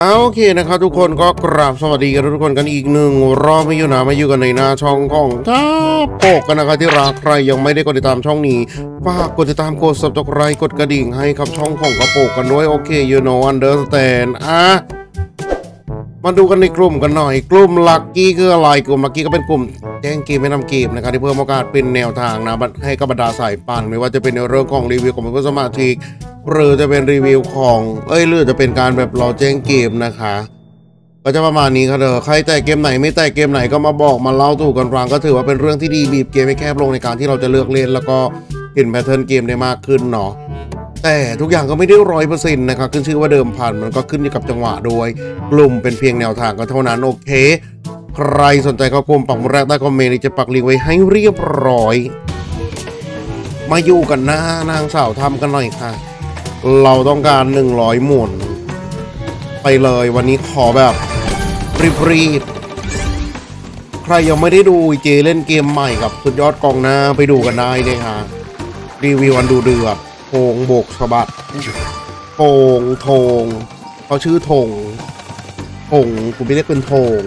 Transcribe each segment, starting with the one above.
โอเคนะครับทุกคนก็กราบสวัสดีกันทุกคนกันอีกหนึ่งรอบไม่อยู่นะมาอยู่กันในหน้าช่องของท้าโปกกันนะครับที่รักใครยังไม่ได้กดติดตามช่องนี้ฝากกดติดตามกด Subscribe กดกระดิ่งให้ครับช่องของกระโปกกันด้วยโอเค you know understand มาดูกันในกลุ่มกันหน่อยกลุ่มลัคกี้คืออะไรกลุ่มลัคกี้ก็เป็นกลุ่มแจ้งเกมไม่นำเกมนะครับที่เพิ่มโอกาสเป็นแนวทางนะให้กับบรรดาสายปั่นไม่ว่าจะเป็นในเรื่องของรีวิวของผู้สมาชิกหรือจะเป็นรีวิวของหรือจะเป็นการแบบรอแจ้งเกมนะคะก็จะประมาณนี้ครับใครแต่เกมไหนไม่แต่เกมไหนก็มาบอกมาเล่าสู่กันฟังก็ถือว่าเป็นเรื่องที่ดีบีบเกมให้แคบลงในการที่เราจะเลือกเล่นแล้วก็เห็นแพทเทิร์นเกมได้มากขึ้นเนาะแต่ทุกอย่างก็ไม่ได้100%นะครับขึ้นชื่อว่าเดิมพันมันก็ขึ้นอยู่กับจังหวะโดยกลุ่มเป็นเพียงแนวทางก็เท่านั้นโอเคใครสนใจก็กลุ่มปักหมุดแรกใต้คอมเมนต์จะปักลิงก์ไว้ให้เรียบร้อยมาอยู่กันหน้านางสาวทำกันหน่อยค่ะเราต้องการ100หมุนไปเลยวันนี้ขอแบบรีบใครยังไม่ได้ดูเจเล่นเกมใหม่กับสุดยอดกองหน้าไปดูกันได้เลยค่ะรีวิววันดูเดือดโพงโบกสะบัดโพงโทงเขาชื่อทงทงกูไม่ได้เป็นทง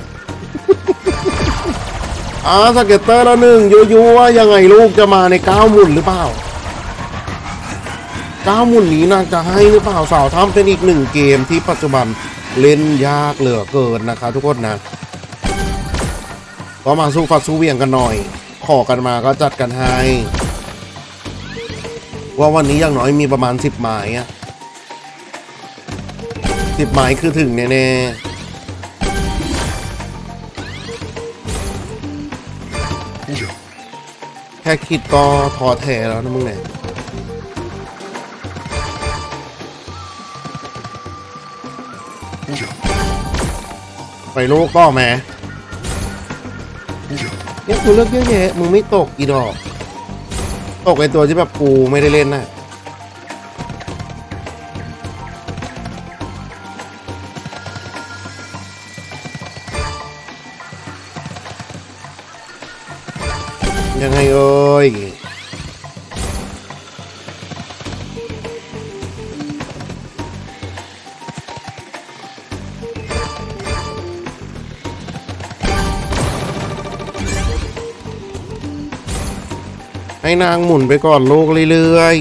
สเก็ตเตอร์ละหนึ่งยั่วยังไงลูกจะมาใน9หมุนหรือเปล่า9หมุนนี้น่าจะให้หรือเปล่าสาวทำเป็นอีก1เกมที่ปัจจุบันเล่นยากเหลือเกินนะคะทุกคนนะก็มาสู้ฟัดสู้เวียงกันหน่อยขอกันมาก็จัดกันให้ว่าวันนี้อย่างน้อยมีประมาณ10หมาย10หมายคือถึงแน่แค่คิดก็ท้อแท้แล้วนะมึงเนี่ยไปโลกก็แม่เนี่ยกูเลือกเยอะแยะมึงไม่ตกอีดอกตกไอตัวที่แบบกูไม่ได้เล่นน่ะยังไงเอ่ยให้นางหมุนไปก่อนลูกเรื่อย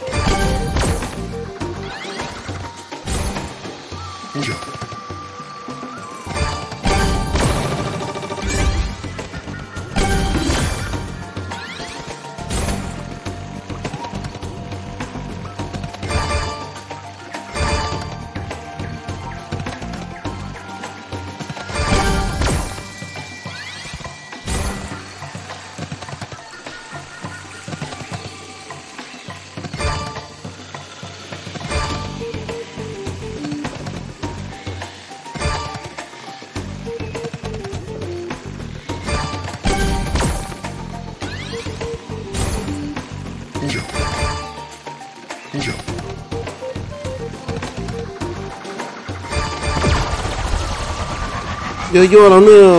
ยั่วๆแล้วหนึ่ง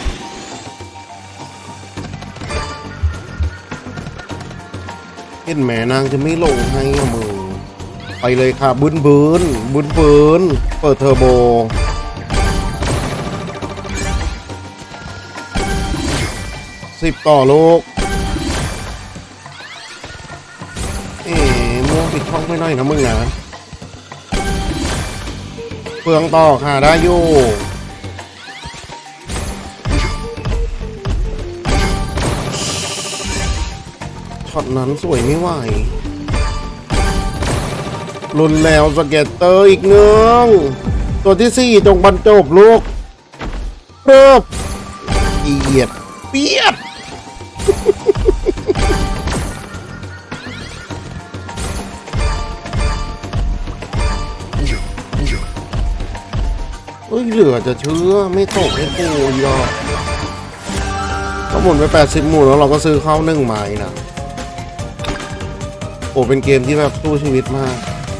เห็นแม่นางจะไม่ลงให้มึงไปเลยค่ะบุญเปิดเทอร์โบ10ต่อลูกม่วงปิดช่องไม่น้อยนะมึงนะเปลืองต่อค่ะได้อยู่ช็อตนั้นสวยไม่ไหวรุนแล้วสเก็ตเตอร์อีกหนึ่งตัวที่4จงบรรจบลูกเริ่มเอียดเปียดเหลือจะเชื่อไม่ตกให้กูยอดก็หมุนไป80หมุนแล้วเราก็ซื้อเข้า1ไม้นะโอ้เป็นเกมที่แบบสู้ชีวิตมาก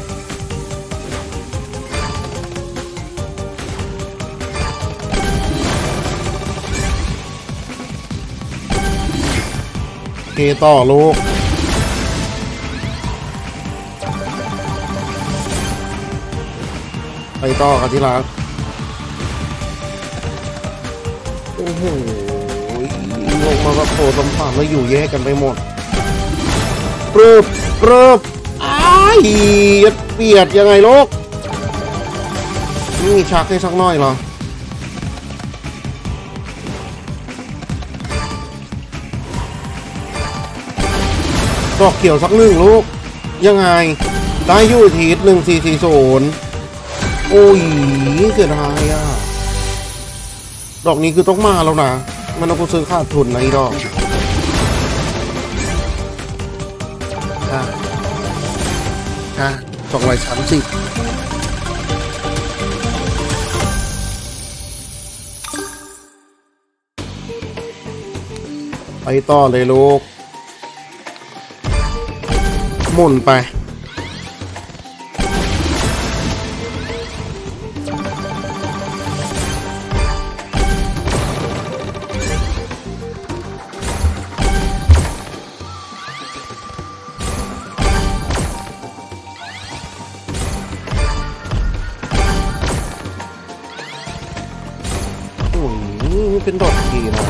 เคต่อลูก ไปไปต่อกันที่รักโอ้โหลงมาแบบโผล่ตำผ่านแล้วอยู่แยกกันไปหมดเริบอ้ายเปียดยังไงลูกไม่มีชักให้สักน้อยเหรอดอกเขียวสักหนึ่งลูกยังไงได้ยู่ที1440โอ้ยเสียดายอ่ะดอกนี้คือต้องมาแล้วนะมันต้องซื้อขาดทุนในดอก230ไปต่อเลยลูกหมุนไปเป็นดอกดีนะ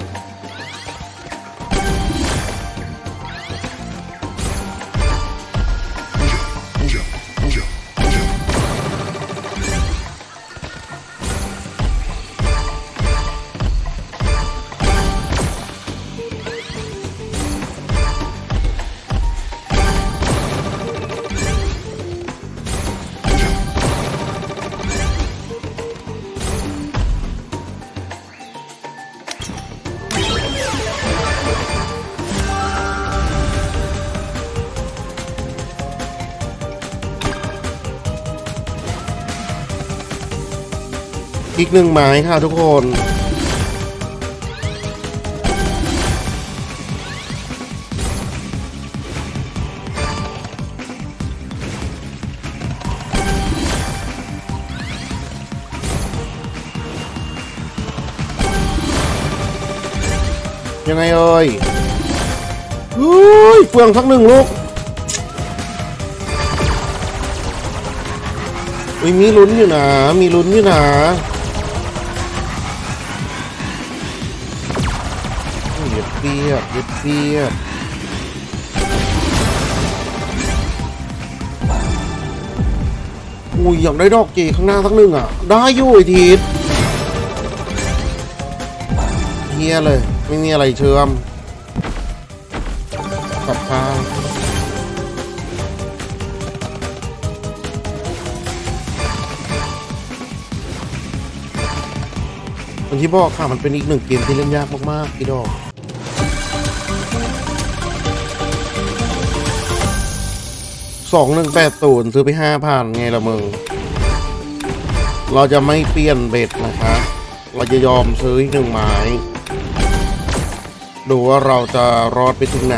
อีกหนึ่งไม้ค่ะทุกคนยังไงเอ่ยเฟืองสักหนึ่งลูกมีลุ้นอยู่นะมีลุ้นอยู่นะเปียกอุ้ยอยากได้ดอกจีข้างหน้าสักหนึ่งอ่ะได้อยู่ไอ้ทีดเฮียเลยไม่มีอะไรเชื่อมกับข้างอย่างที่บอกค่ะมันเป็นอีกหนึ่งเกมที่เล่นยากมากๆพี่ดอก2180ซื้อไป 5,000 ไงล่ะมึงเราจะไม่เปลี่ยนเบ็ดนะคะเราจะยอมซื้ออีกหนึ่งไม้ดูว่าเราจะรอดไปถึงไหน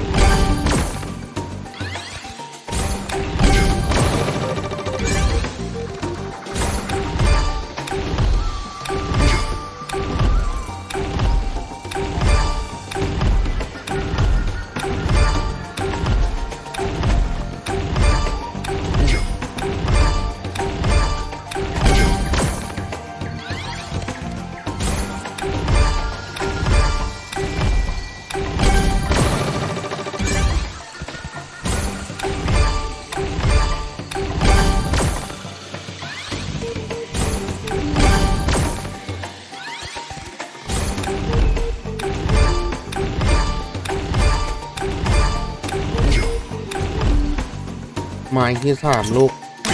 ไม้ที่3ลูก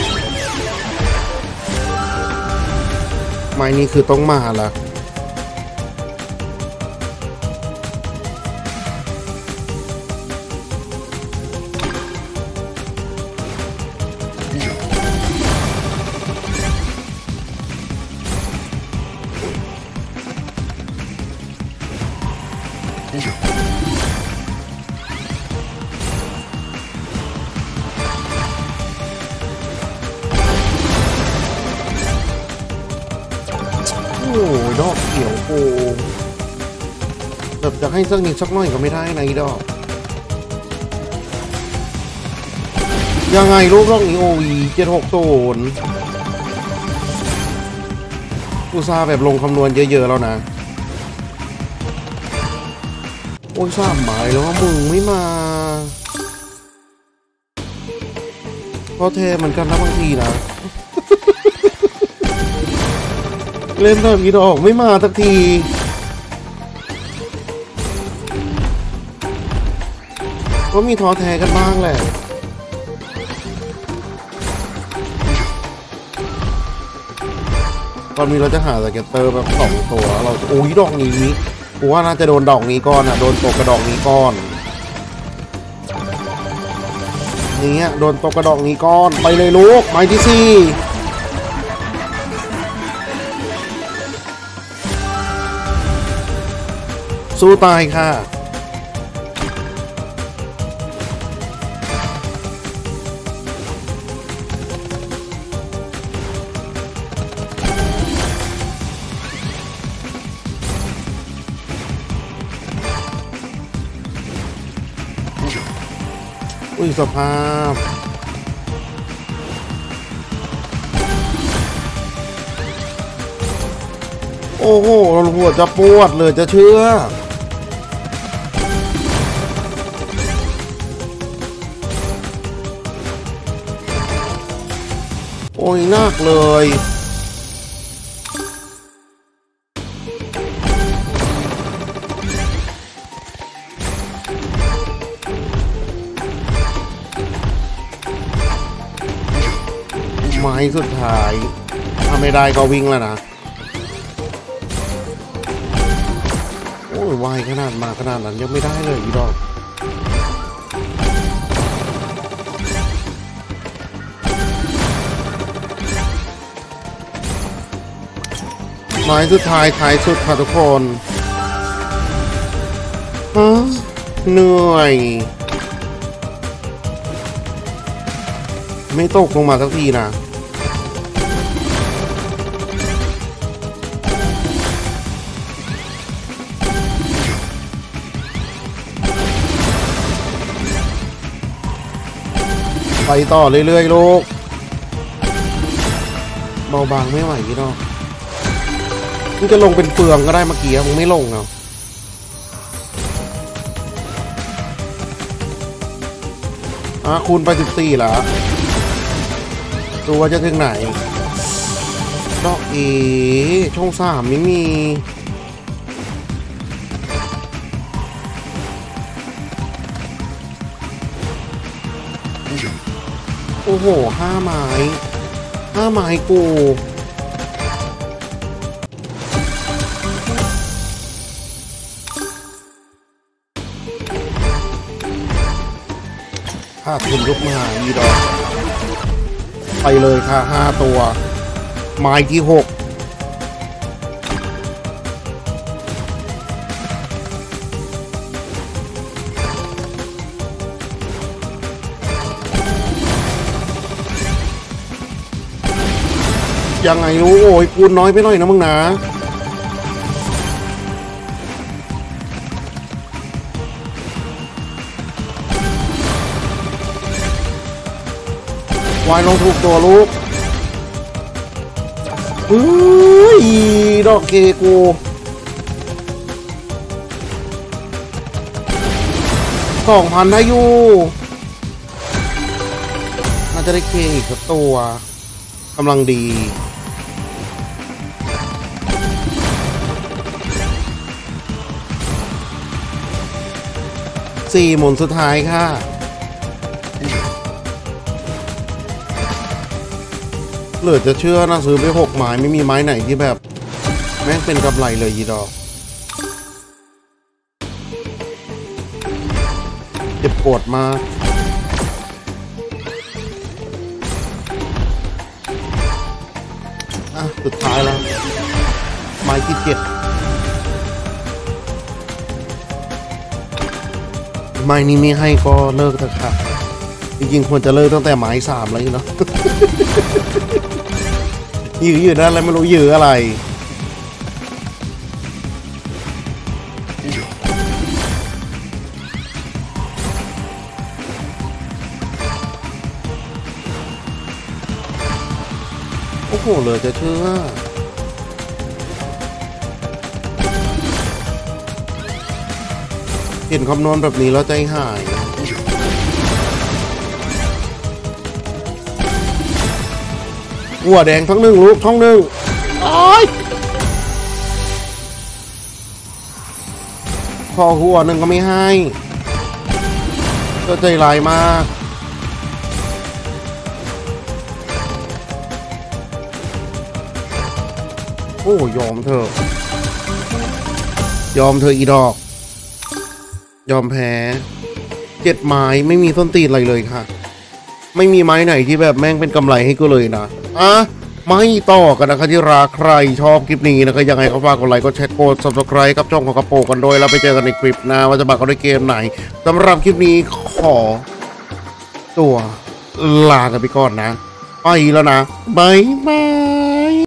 ไม้นี้คือต้องมาละโอ้ดอกเขียวโอ้แบบจะให้สักนิดสักหน่อยก็ไม่ได้นะอีดอกยังไงรูปร่องนี้โอวี760 อุตส่าห์แบบลงคำนวณเยอะๆแล้วนะโอ้ย3 หมายแล้วว่ามึงไม่มาเพราะเทเหมือนกันนะบางทีนะเล่นแบบนี้ดอกไม่มาสักทีก็มีท้อแท้กันบ้างแหละตอนนี้เราจะหาสเก็ตเตอร์แบบ2 ตัวเราโอ้ยดอกนี้กูว่าน่าจะโดนดอกนี้ก่อนอ่ะโดนตกกระดอกนี้ก่อนนี่โดนตกกระดอกนี้ก่อนไปเลยลูกไม้ที่4สู้ตายค่ะอุ้ยสภาพโอ้โหหัวจะปวดเลยจะเชื่อโอ้ยนักเลยไม้สุดท้ายถ้าไม่ได้ก็วิ่งแล้วนะโอ้ยวายขนาดมาขนาดนั้นยังไม่ได้เลยอีดอกไม้สุดท้ายท้ายสุดค่ะทุกคนเหนื่อยไม่ตกลงมาสักทีนะไปต่อเรื่อยๆลูกเบาบางไม่ไหวพี่น้องมึงจะลงเป็นเฟืองก็ได้เมื่อกี้มึงไม่ลงเนาะคูณไป14แล้วดูว่าจะถึงไหนดอกช่อง3ไม่มีโอ้โห5 ไม้กูถ้าทุนยกมาอีดอกไปเลยค่ะ5 ตัวไม้ที่6ยังไงรู้โอ้ยคูณน้อยไปหน่อยนะมึงนะวายลงถูกตัวลูกดอกเกกู2,000ได้อยู่น่าจะได้เคอีกสักตัวกำลังดี4 หมุนสุดท้ายค่ะเหลือจะเชื่อนะซื้อไป6 ไม้ไม่มีไม้ไหนที่แบบแม่งเป็นกำไรเลยยีดอกเจ็บปวดมากสุดท้ายแล้วไม้ที่7ไม้นี้ไม่ให้ก็เลิกเถอะค่ะจริงๆควรจะเลิกตั้งแต่ไม้3แล้วเนาะ ยืดนั่นอะไรไม่รู้ยืดอะไรโอ้โหเลยจะเชื่อเห็นคำนวณแบบนี้แล้วใจหายหัวแดงทั้งหนึ่งลูกช่องหนึ่งโอ้ยพอหัวหนึ่งก็ไม่ให้ก็ใจร้ายมากโอ้ยอมเธอยอมเธออีดอกยอมแพ้7 ไม้ไม่มีส้นตีนอะไรเลยค่ะไม่มีไม้ไหนที่แบบแม่งเป็นกำไรให้กูเลยนะไม่ต่อกันนะคะที่รักใครชอบคลิปนี้นะคะยังไงก็ฝากกดไลค์กดแชร์กด Subscribe กับช่องของกระโปงกันโดยเราไปเจอกันในคลิปหน้าว่าจะมากันด้วยเกมไหนสำหรับคลิปนี้ขอตัวลากันไปก่อนนะไปแล้วนะบ๊ายบาย